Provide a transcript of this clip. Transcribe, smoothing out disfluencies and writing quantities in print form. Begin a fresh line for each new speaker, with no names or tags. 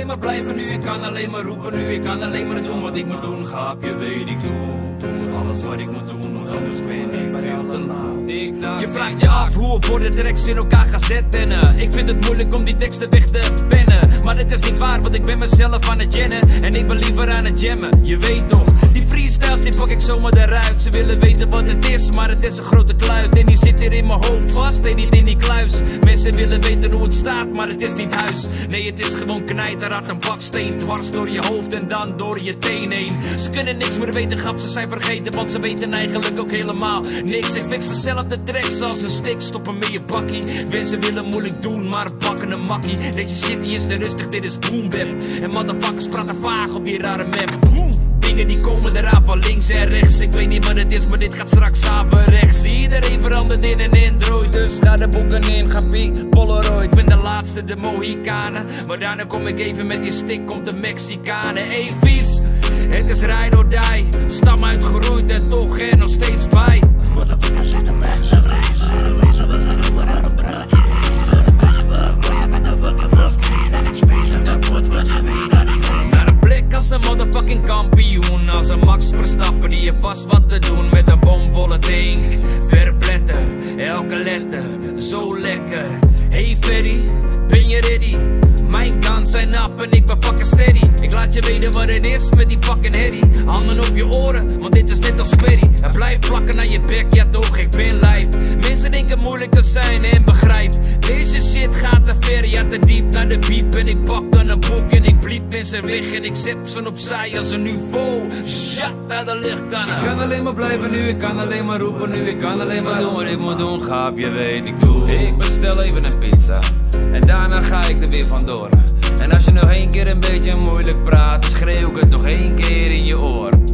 alleen maar blijven nu, ik kan alleen maar roepen nu, ik kan alleen maar doen wat ik moet doen. Grapje weet ik doe alles wat ik moet doen, want anders ben ik veel te laat. Je vraagt je af hoe we voor de tracks in elkaar gaan zetten. Ik vind het moeilijk om die teksten weg te pennen, maar het is niet waar, want ik ben mezelf aan het jennen. En ik ben liever aan het jammen, je weet toch. Die freestyles die pak ik zomaar eruit. Ze willen weten wat het is, maar het is een grote kluit. En die zit hier in mijn hoofd vast en niet in die kluis. Mensen willen weten hoe het staat, maar het is niet huis. Nee, het is gewoon knijterhard, een baksteen. Dwars door je hoofd en dan door je teen heen. Ze kunnen niks meer weten, grap, ze zijn vergeten, want ze weten eigenlijk ook helemaal niks. Ik fix dezelfde tracks als een stick, stop hem in je bakkie. Mensen willen moeilijk doen, maar bakken een makkie. Deze shit die is te rustig, dit is boom bap. En motherfuckers praten vaag op die rare map. Dingen die komen eraan van links en rechts. Ik weet niet wat het is, maar dit gaat straks averechts. Iedereen verandert in een Android, dus ga de boeken in, ga piek, Polaroid. Ik ben de laatste, de Mohikanen, maar daarna kom ik even met die stick, komt de Mexicanen. Hey vies, het is ride or die. Stam uitgeroeid en toch er nog steeds bij.
Motherfuckers zitten mensen wezen. Wezen we gaan op maar aan een praatje. Een beetje warm, maar je bent een fucking mafkees. En ik space en kapot, wat je weet dat ik lees.
Naar een blik als een motherfucking kampioen. Als een Max Verstappen die je vast wat te doen. Met een bomvolle tank, verbletter, elke letter, zo lekker. Hey Ferry, ben je ready? Mijn guns zijn up en ik ben fucking steady. Ik laat je weten wat het is met die fucking herrie. Handen op je oren, want dit is net als Perry. En blijf plakken naar je bek, ja toch, ik ben lijp. Mensen denken moeilijk te zijn en begrijp. Deze shit gaat te ver, ja te diep naar de beep. En ik pak dan een boek en ik bliep mensen weg. En ik zet ze opzij als een UFO. Shut naar de luchtkannen. Ik kan alleen maar blijven nu, ik kan alleen maar roepen nu. Ik kan alleen maar doen wat ik moet doen, grap, je weet ik doe. Ik bestel even een pizza en daarna ga ik er weer vandoor. En als je nog één keer een beetje moeilijk praat, schreeuw ik het nog één keer in je oor.